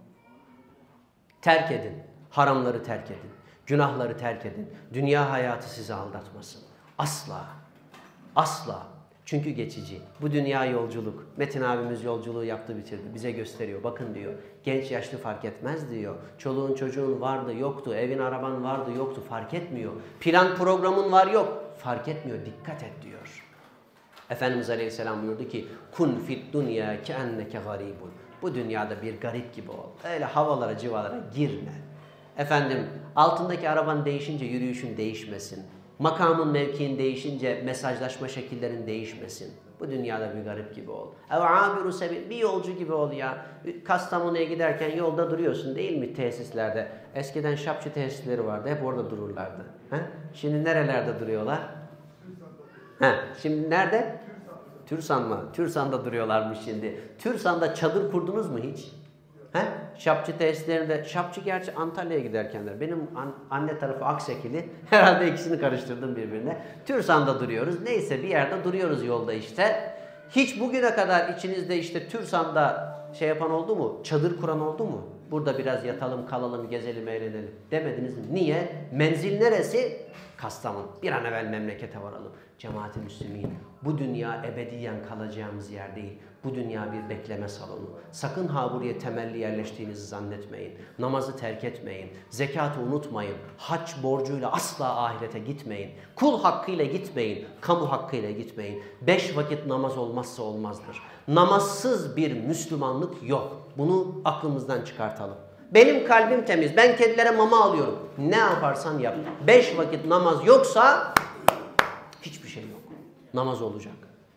Terk edin. Haramları terk edin. Günahları terk edin. Dünya hayatı sizi aldatmasın. Asla. Asla. Çünkü geçici. Bu dünya yolculuk. Metin abimiz yolculuğu yaptı bitirdi. Bize gösteriyor. Bakın diyor. Genç yaşlı fark etmez diyor. Çoluğun çocuğun vardı yoktu. Evin araban vardı yoktu. Fark etmiyor. Plan programın var yok. Fark etmiyor. Dikkat et diyor. Efendimiz Aleyhisselam buyurdu ki kun fit dunya keenneke garibun. Bu dünyada bir garip gibi ol. Öyle havalara civalara girme. Efendim altındaki araban değişince yürüyüşün değişmesin. Makamın, mevkiin değişince mesajlaşma şekillerin değişmesin. Bu dünyada bir garip gibi ol. Ev-abiru sebil, bir yolcu gibi ol ya. Kastamonu'ya giderken yolda duruyorsun değil mi tesislerde? Eskiden şapçı tesisleri vardı, hep orada dururlardı. He? Şimdi nerelerde duruyorlar? He, şimdi nerede? Türsan mı? Türsan'da duruyorlarmış şimdi. Türsan'da çadır kurdunuz mu hiç? He? Şapçı tesislerinde, Şapçı gerçi Antalya'ya giderkenler. Benim an, anne tarafı Aksekili. Herhalde ikisini karıştırdım birbirine. Türsan'da duruyoruz. Neyse bir yerde duruyoruz yolda işte. Hiç bugüne kadar içinizde işte Türsan'da şey yapan oldu mu? Çadır kuran oldu mu? Burada biraz yatalım, kalalım, gezelim, eğlenelim demediniz mi? Niye? Menzil neresi? Kastamonu. Bir an evvel memlekete varalım. Cemaat-i Müslümin, bu dünya ebediyen kalacağımız yer değil. Bu dünya bir bekleme salonu. Sakın ha buraya temelli yerleştiğinizi zannetmeyin. Namazı terk etmeyin. Zekatı unutmayın. Hac borcuyla asla ahirete gitmeyin. Kul hakkıyla gitmeyin. Kamu hakkıyla gitmeyin. Beş vakit namaz olmazsa olmazdır. Namazsız bir Müslümanlık yok. Bunu aklımızdan çıkartalım. Benim kalbim temiz. Ben kedilere mama alıyorum. Ne yaparsan yap. Beş vakit namaz yoksa hiçbir şey yok. Namaz olacak.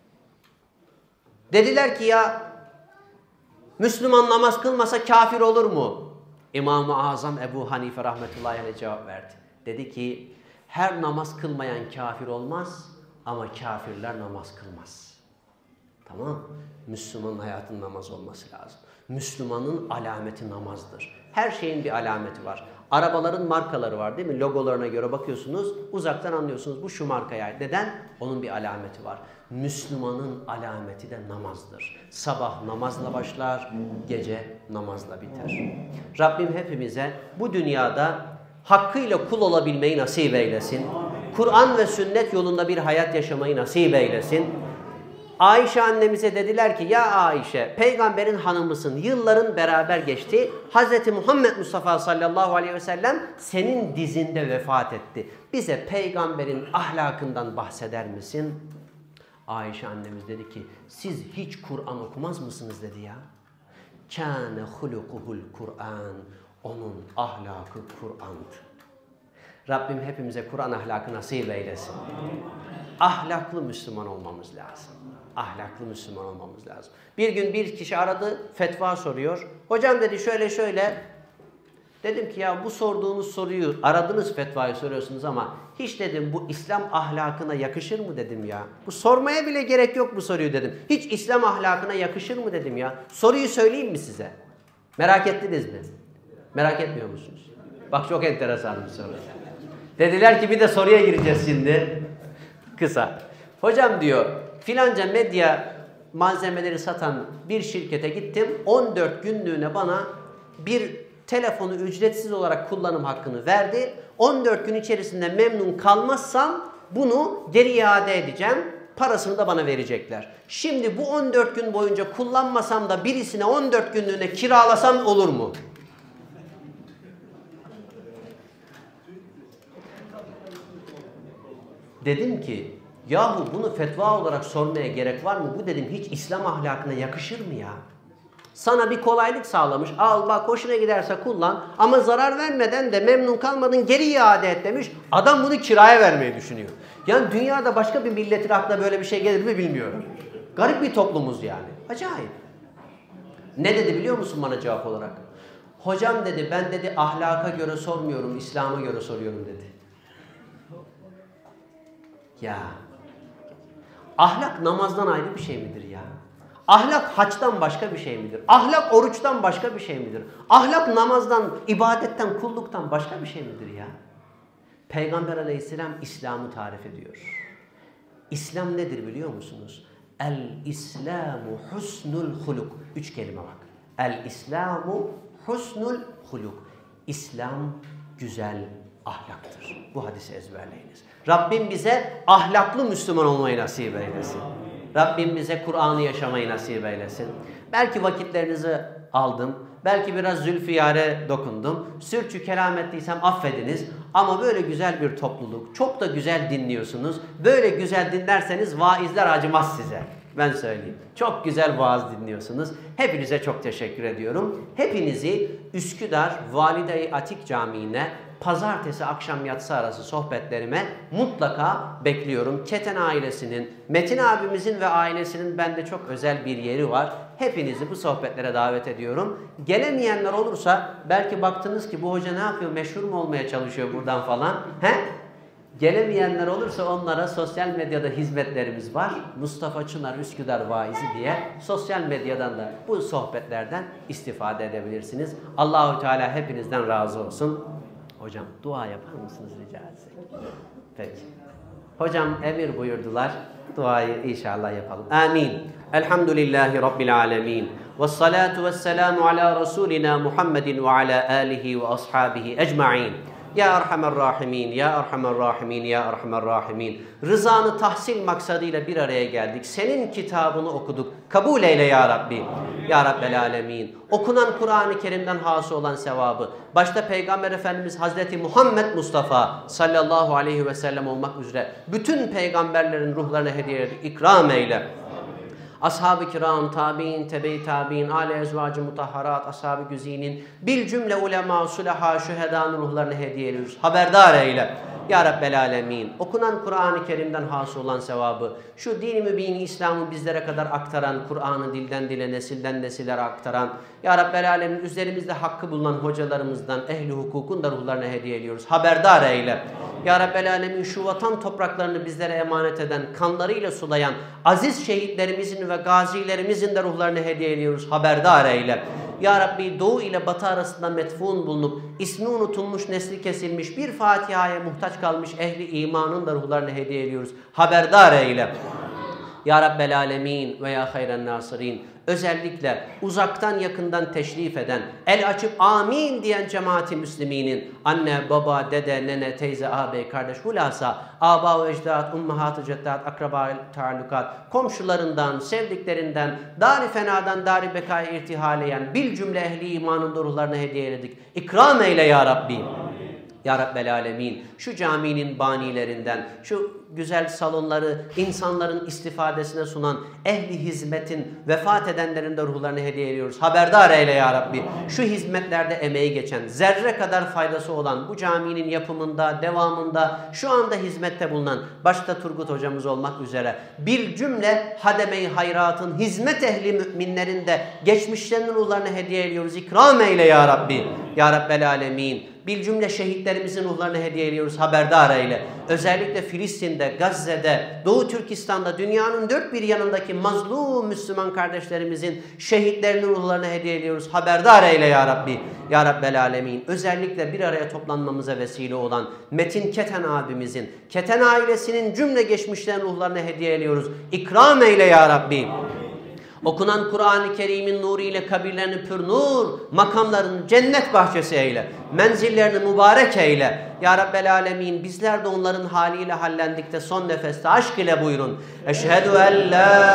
Dediler ki ya Müslüman namaz kılmasa kafir olur mu? İmam-ı Azam Ebu Hanife rahmetullahi aleyh cevap verdi. Dedi ki her namaz kılmayan kafir olmaz ama kafirler namaz kılmaz. Tamam. Müslümanın hayatının namaz olması lazım. Müslümanın alameti namazdır. Her şeyin bir alameti var. Arabaların markaları var değil mi? Logolarına göre bakıyorsunuz, uzaktan anlıyorsunuz bu şu markaya. Neden? Onun bir alameti var. Müslümanın alameti de namazdır. Sabah namazla başlar, gece namazla biter. Rabbim hepimize bu dünyada hakkıyla kul olabilmeyi nasip eylesin. Kur'an ve sünnet yolunda bir hayat yaşamayı nasip eylesin. Ayşe annemize dediler ki ya Ayşe peygamberin hanımısın, yılların beraber geçti. Hazreti Muhammed Mustafa sallallahu aleyhi ve sellem senin dizinde vefat etti. Bize peygamberin ahlakından bahseder misin? Ayşe annemiz dedi ki siz hiç Kur'an okumaz mısınız dedi ya. Kâne hulukuhul Kur'an. Onun ahlakı Kur'an'dı. Rabbim hepimize Kur'an ahlakı nasip eylesin. Ahlaklı Müslüman olmamız lazım. Ahlaklı Müslüman olmamız lazım. Bir gün bir kişi aradı, fetva soruyor. Hocam dedi şöyle şöyle. Dedim ki ya bu sorduğunuz soruyu, aradınız fetvayı soruyorsunuz ama hiç dedim bu İslam ahlakına yakışır mı dedim ya. Bu sormaya bile gerek yok bu soruyu dedim. Hiç İslam ahlakına yakışır mı dedim ya. Soruyu söyleyeyim mi size? Merak ettiniz mi? Merak etmiyor musunuz? Bak çok enteresan bir soru. Dediler ki bir de soruya gireceğiz şimdi. Kısa. Hocam diyor filanca medya malzemeleri satan bir şirkete gittim. on dört günlüğüne bana bir telefonu ücretsiz olarak kullanım hakkını verdi. on dört gün içerisinde memnun kalmazsam bunu geri iade edeceğim. Parasını da bana verecekler. Şimdi bu on dört gün boyunca kullanmasam da birisine on dört günlüğüne kiralasam olur mu? Dedim ki yahu bunu fetva olarak sormaya gerek var mı? Bu dedim hiç İslam ahlakına yakışır mı ya? Sana bir kolaylık sağlamış. Al bak hoşuna giderse kullan ama zarar vermeden de memnun kalmadın geri iade et demiş. Adam bunu kiraya vermeyi düşünüyor. Yani dünyada başka bir milletin aklına böyle bir şey gelir mi bilmiyorum. Garip bir toplumuz yani. Acayip. Ne dedi biliyor musun bana cevap olarak? Hocam dedi ben dedi ahlaka göre sormuyorum, İslam'a göre soruyorum dedi. Ya ahlak namazdan ayrı bir şey midir ya? Ahlak haçtan başka bir şey midir? Ahlak oruçtan başka bir şey midir? Ahlak namazdan, ibadetten, kulluktan başka bir şey midir ya? Peygamber aleyhisselam İslam'ı tarif ediyor. İslam nedir biliyor musunuz? El-İslamu husnul huluk. Üç kelime bak. El-İslamu husnul huluk. İslam güzel ahlaktır. Bu hadisi ezberleyiniz. Rabbim bize ahlaklı Müslüman olmayı nasip eylesin. Rabbim bize Kur'an'ı yaşamayı nasip eylesin. Belki vakitlerinizi aldım. Belki biraz zülfiyare dokundum. Sürçü kelam ettiysem affediniz. Ama böyle güzel bir topluluk. Çok da güzel dinliyorsunuz. Böyle güzel dinlerseniz vaizler acımaz size. Ben söyleyeyim. Çok güzel vaaz dinliyorsunuz. Hepinize çok teşekkür ediyorum. Hepinizi Üsküdar Valide-i Atik Camii'ne pazartesi akşam yatsı arası sohbetlerime mutlaka bekliyorum. Keten ailesinin, Metin abimizin ve ailesinin bende çok özel bir yeri var. Hepinizi bu sohbetlere davet ediyorum. Gelemeyenler olursa belki baktınız ki bu hoca ne yapıyor, meşhur mu olmaya çalışıyor buradan falan. He? Gelemeyenler olursa onlara sosyal medyada hizmetlerimiz var. Mustafa Çınar Üsküdar Vaizi diye sosyal medyadan da bu sohbetlerden istifade edebilirsiniz. Allahu Teala hepinizden razı olsun. Hocam dua yapar mısınız rica etsek? Peki. Hocam emir buyurdular. Duayı inşallah yapalım. Amin. Elhamdülillahi Rabbil alemin. Vessalatu vesselamu ala Resulina Muhammedin ve ala alihi ve ashabihi ecma'in. Ya Erhamer Rahimin, Ya Erhamer Rahimin, Ya Erhamer Rahimin. Rızanı tahsil maksadıyla bir araya geldik. Senin kitabını okuduk. Kabul eyle Ya Rabbi. Ya Rabbel Alemin. Okunan Kur'an-ı Kerim'den hasıl olan sevabı, başta Peygamber Efendimiz Hazreti Muhammed Mustafa sallallahu aleyhi ve sellem olmak üzere bütün peygamberlerin ruhlarına hediye edip ikram eyle. Ashab-ı kiram, tabi'in, tebe-i tabi'in, âle ezvacı mutahharat, ashab-ı güzinin, bil cümle ulema, sulaha, şühedanın ruhlarını hediye ediyoruz. Haberdar eyle. Ya Rabbel Alemin. Okunan Kur'an-ı Kerim'den hasıl olan sevabı, şu din-i mübin İslam'ı bizlere kadar aktaran, Kur'an'ı dilden dile, nesilden nesillere aktaran, Ya Rabbel Alemin üzerimizde hakkı bulunan hocalarımızdan, ehli hukukun da ruhlarına hediye ediyoruz. Haberdar eyle. Ya Rabbel Alemin şu vatan topraklarını bizlere emanet eden, kanlarıyla sulayan aziz şehitlerimizin ve gazilerimizin de ruhlarını hediye ediyoruz. Haberdar eyle. Ya Rabbi doğu ile batı arasında metfun bulunup ismi unutulmuş, nesli kesilmiş, bir Fatiha'ya muhtaç kalmış ehli imanın da ruhlarını hediye ediyoruz. Haberdar eyle. Ya Rabbel Alemin ve ya hayren nasirin. Özellikle uzaktan yakından teşrif eden, el açıp amin diyen cemaati müsliminin, anne, baba, dede, nene, teyze, ağabey, kardeş, hulasa, aba ve ecdat, ummahat-ı ceddat, akraba taallukat, komşularından, sevdiklerinden, dar-i fenadan, dar-i bekaya irtihal eyen bil cümle ehli imanın ruhlarına hediye ettik. İkram eyle Ya Rabbi. Ya Rabbel Alemin, şu caminin banilerinden, şu güzel salonları insanların istifadesine sunan ehli hizmetin vefat edenlerin de ruhlarını hediye ediyoruz. Haberdar eyle Ya Rabbi. Şu hizmetlerde emeği geçen, zerre kadar faydası olan bu caminin yapımında, devamında, şu anda hizmette bulunan, başta Turgut hocamız olmak üzere bir cümle hademe-i hayratın, hizmet ehli müminlerin de geçmişlerinin ruhlarını hediye ediyoruz. İkram eyle Ya Rabbi. Ya Rabbel Alemin. Bir cümle şehitlerimizin ruhlarını hediye ediyoruz. Haberdar eyle. Özellikle Filistin'de, Gazze'de, Doğu Türkistan'da, dünyanın dört bir yanındaki mazlum Müslüman kardeşlerimizin şehitlerinin ruhlarını hediye ediyoruz. Haberdar eyle Ya Rabbi. Ya Rabbel Alemin. Özellikle bir araya toplanmamıza vesile olan Metin Keten abimizin, Keten ailesinin cümle geçmişlerin ruhlarını hediye ediyoruz. İkram eyle Ya Rabbi. Okunan Kur'an-ı Kerim'in nuruyla kabirlerini pür nur, makamlarını cennet bahçesi eyle, menzillerini mübarek eyle. Ya Rabbel Alemin, bizler de onların haliyle hallendikte son nefeste aşk ile buyurun. Eşhedü en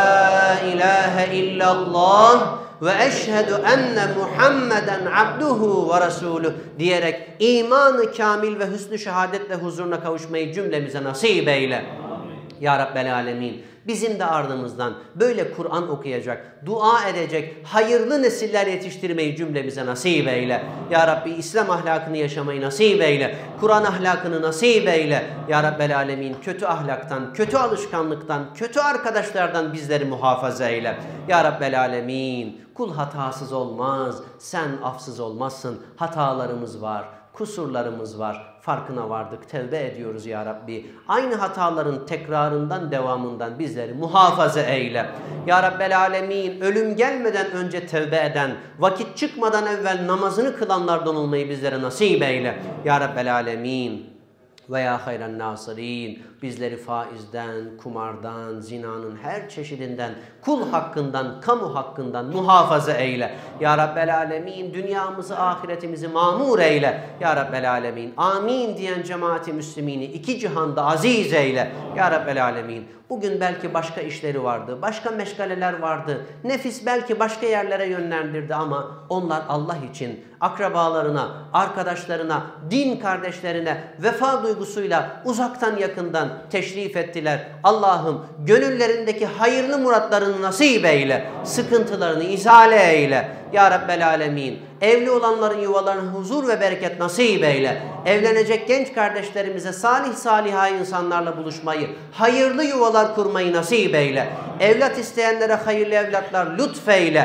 la ilahe illallah ve eşhedü enne Muhammeden abduhu ve resuluh diyerek imanı kamil ve hüsnü şehadetle huzuruna kavuşmayı cümlemize nasip eyle. Ya Rabbel Alemin. Bizim de ardımızdan böyle Kur'an okuyacak, dua edecek, hayırlı nesiller yetiştirmeyi cümlemize nasip eyle. Ya Rabbi İslam ahlakını yaşamayı nasip eyle. Kur'an ahlakını nasip eyle. Ya Rabbel Alemin kötü ahlaktan, kötü alışkanlıktan, kötü arkadaşlardan bizleri muhafaza eyle. Ya Rabbel Alemin kul hatasız olmaz, sen afsız olmazsın. Hatalarımız var, kusurlarımız var. Farkına vardık, tevbe ediyoruz Ya Rabbi. Aynı hataların tekrarından, devamından bizleri muhafaza eyle. Ya Rabbel Alemin, ölüm gelmeden önce tevbe eden, vakit çıkmadan evvel namazını kılanlardan olmayı bizlere nasip eyle. Ya Rabbel Alemin. Ve ya hayran nasirin, bizleri faizden, kumardan, zinanın her çeşidinden, kul hakkından, kamu hakkından muhafaza eyle. Ya Rabbel Alemin, dünyamızı, ahiretimizi mamur eyle. Ya Rabbel Alemin, amin diyen cemaati müslimini iki cihanda aziz eyle. Ya Rabbel Alemin, bugün belki başka işleri vardı, başka meşgaleler vardı, nefis belki başka yerlere yönlendirdi ama onlar Allah için akrabalarına, arkadaşlarına, din kardeşlerine vefa duygusuyla uzaktan yakından teşrif ettiler. Allah'ım gönüllerindeki hayırlı muratlarını nasip eyle, sıkıntılarını izale eyle. Ya Rabbel Alemin, evli olanların yuvalarına huzur ve bereket nasip eyle. Evlenecek genç kardeşlerimize salih saliha insanlarla buluşmayı, hayırlı yuvalar kurmayı nasip eyle. Evlat isteyenlere hayırlı evlatlar lütfeyle.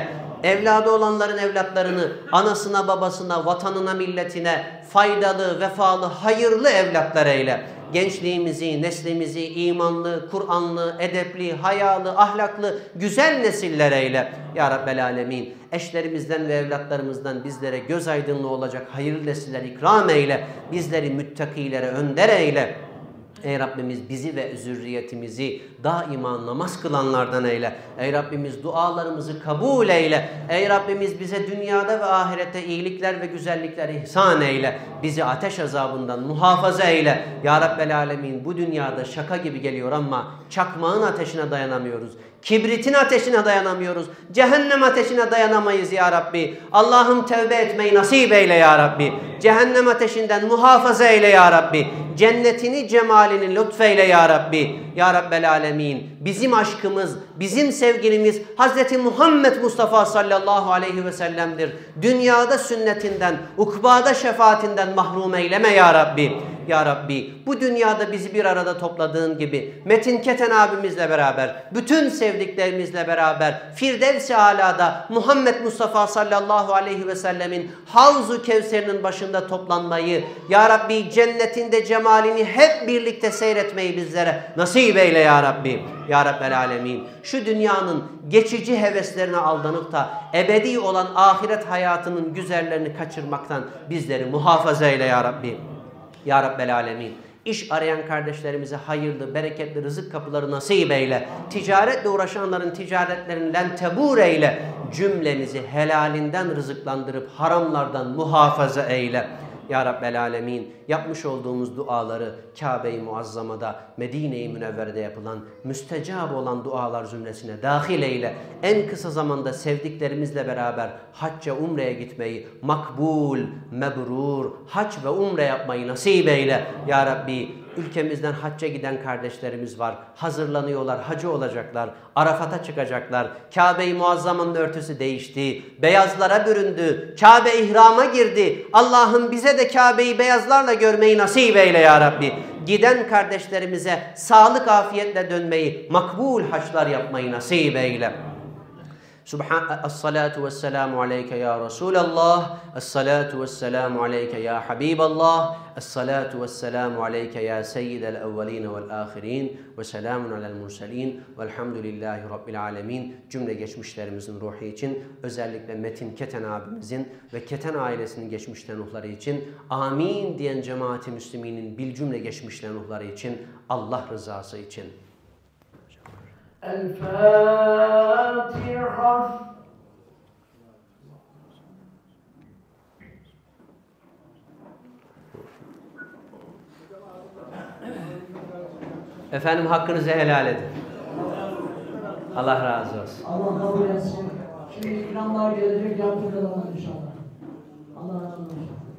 Evladı olanların evlatlarını anasına, babasına, vatanına, milletine faydalı, vefalı, hayırlı evlatlar eyle. Gençliğimizi, neslimizi imanlı, Kur'anlı, edepli, hayalı, ahlaklı, güzel nesiller eyle. Ya Rabbel Alemin, eşlerimizden ve evlatlarımızdan bizlere göz aydınlığı olacak hayırlı nesiller ikram eyle. Bizleri müttakilere önder eyle. Ey Rabbimiz bizi ve zürriyetimizi daima namaz kılanlardan eyle. Ey Rabbimiz dualarımızı kabul eyle. Ey Rabbimiz bize dünyada ve ahirette iyilikler ve güzellikler ihsan eyle. Bizi ateş azabından muhafaza eyle. Ya Rabbel Alemin, bu dünyada şaka gibi geliyor ama çakmağın ateşine dayanamıyoruz. Kibritin ateşine dayanamıyoruz. Cehennem ateşine dayanamayız ya Rabbi. Allah'ım tevbe etmeyi nasip eyle ya Rabbi. Cehennem ateşinden muhafaza eyle ya Rabbi. Cennetini, cemalini lütfeyle ya Rabbi. Ya Rabbel Alemin, bizim aşkımız, bizim sevgilimiz Hazreti Muhammed Mustafa sallallahu aleyhi ve sellem'dir. Dünyada sünnetinden, ukbada şefaatinden mahrum eyleme ya Rabbi. Ya Rabbi, bu dünyada bizi bir arada topladığın gibi Metin Keten abimizle beraber, bütün sevdiklerimizle beraber Firdevs-i Alâ'da Muhammed Mustafa sallallahu aleyhi ve sellemin Havz-u Kevser'inin başında toplanmayı, Ya Rabbi cennetinde cemalini hep birlikte seyretmeyi bizlere nasip eyle Ya Rabbi. Ya Rabbel Alemin, şu dünyanın geçici heveslerine aldanıp da ebedi olan ahiret hayatının güzellerini kaçırmaktan bizleri muhafaza eyle Ya Rabbi. Ya Rabbel Alemin, iş arayan kardeşlerimize hayırlı, bereketli rızık kapıları nasip eyle. Ticaretle uğraşanların ticaretlerinden tebur eyle. Cümlemizi helalinden rızıklandırıp haramlardan muhafaza eyle. Ya Rabbel Alemin, yapmış olduğumuz duaları Kabe-i Muazzama'da, Medine-i Münevvere'de yapılan müstecab olan dualar zümresine dahil eyle. En kısa zamanda sevdiklerimizle beraber hacca, umreye gitmeyi, makbul, mebrur, hac ve umre yapmayı nasip eyle. Ya Rabbi, ülkemizden hacca giden kardeşlerimiz var. Hazırlanıyorlar, hacı olacaklar. Arafat'a çıkacaklar. Kabe-i Muazzama'nın örtüsü değişti. Beyazlara büründü. Kabe ihrama girdi. Allah'ım bize de Kabe'yi beyazlarla görmeyi nasip eyle ya Rabbi. Giden kardeşlerimize sağlık afiyetle dönmeyi, makbul haçlar yapmayı nasip eyle. Subhan, es-salatu vesselamu aleyke ya Resulallah, es-salatu vesselamu aleyke ya Habiballah, es-salatu vesselamu aleyke ya seyyidel evveline vel ahirin ve selamun alel murselin velhamdülillahi rabbil alemin. Cümle geçmişlerimizin ruhu için, özellikle Metin Keten abimizin ve Keten ailesinin geçmişten ruhları için, amin diyen cemaati müsliminin bil cümle geçmişten ruhları için, Allah rızası için. El-Fatiha. Efendim hakkınızı helal edin. Allah razı olsun. Allah kabul etsin. Şimdi ikramlar gelecek, yaptık inşallah. Allah razı olsun.